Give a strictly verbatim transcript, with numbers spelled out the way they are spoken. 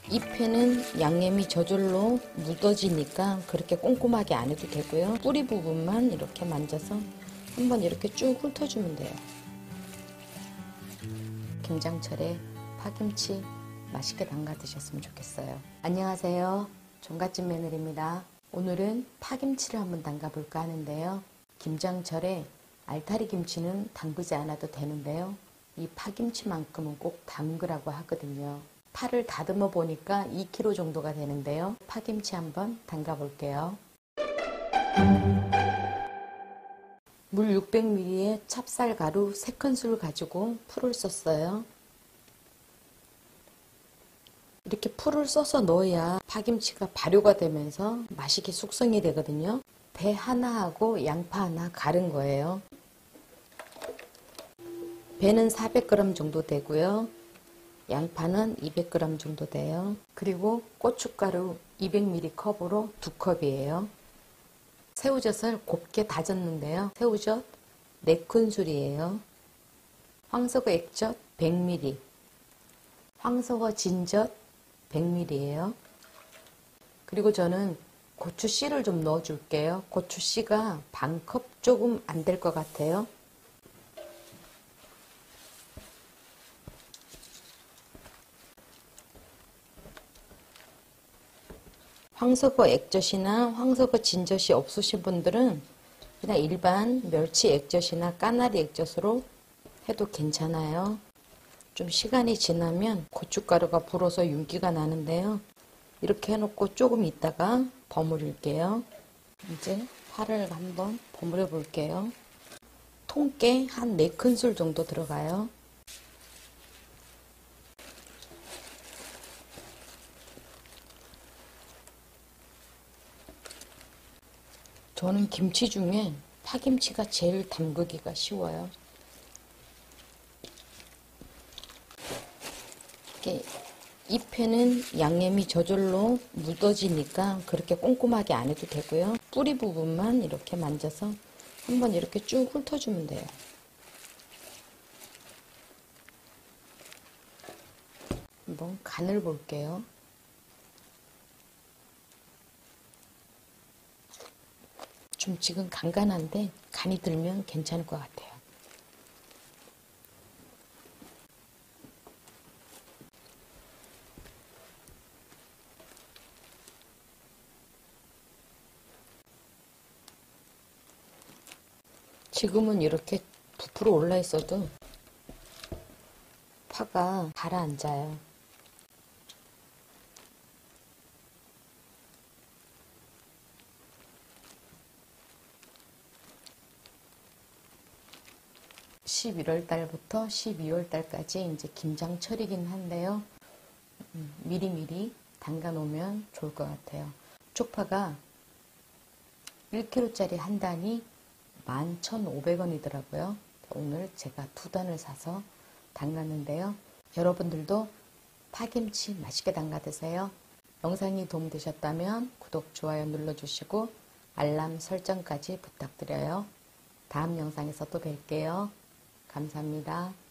잎에는 양념이 저절로 묻어지니까 그렇게 꼼꼼하게 안 해도 되고요. 뿌리 부분만 이렇게 만져서 한번 이렇게 쭉 훑어주면 돼요. 김장철에 파김치 맛있게 담가 드셨으면 좋겠어요. 안녕하세요. 종갓집 며느리입니다. 오늘은 파김치를 한번 담가 볼까 하는데요. 김장철에 알타리 김치는 담그지 않아도 되는데요. 이 파김치만큼은 꼭 담그라고 하거든요. 파를 다듬어 보니까 이 킬로그램 정도가 되는데요. 파김치 한번 담가 볼게요. 물 육백 밀리리터에 찹쌀가루 세 큰술 가지고 풀을 썼어요. 이렇게 풀을 써서 넣어야 파김치가 발효가 되면서 맛있게 숙성이 되거든요. 배 하나하고 양파 하나 갈은 거예요. 배는 사백 그램 정도 되고요. 양파는 이백 그램 정도 돼요. 그리고 고춧가루 이백 밀리리터 컵으로 두 컵이에요. 새우젓을 곱게 다졌는데요. 새우젓 네 큰술이에요. 황석어 액젓 백 밀리리터, 황석어 진젓 백 밀리리터예요. 그리고 저는 고추씨를 좀 넣어 줄게요. 고추씨가 반 컵 조금 안 될 것 같아요. 황석어 액젓이나 황석어 진젓이 없으신 분들은 그냥 일반 멸치 액젓이나 까나리 액젓으로 해도 괜찮아요. 좀 시간이 지나면 고춧가루가 불어서 윤기가 나는데요. 이렇게 해놓고 조금 있다가 버무릴게요. 이제 파를 한번 버무려 볼게요. 통깨 한 네 큰술 정도 들어가요. 저는 김치 중에 파김치가 제일 담그기가 쉬워요. 이렇게 잎에는 양념이 저절로 묻어지니까 그렇게 꼼꼼하게 안 해도 되고요. 뿌리 부분만 이렇게 만져서 한번 이렇게 쭉 훑어주면 돼요. 한번 간을 볼게요. 좀 지금 간간한데 간이 들면 괜찮을 것 같아요. 지금은 이렇게 부풀어 올라 있어도 파가 가라앉아요. 십일월 달부터 십이월 달까지 이제 김장철이긴 한데요. 음, 미리미리 담가 놓으면 좋을 것 같아요. 쪽파가 일 킬로그램짜리 한 단이 만 천오백 원이더라고요. 오늘 제가 두 단을 사서 담갔는데요. 여러분들도 파김치 맛있게 담가 드세요. 영상이 도움되셨다면 구독, 좋아요 눌러주시고 알람 설정까지 부탁드려요. 다음 영상에서 또 뵐게요. 감사합니다.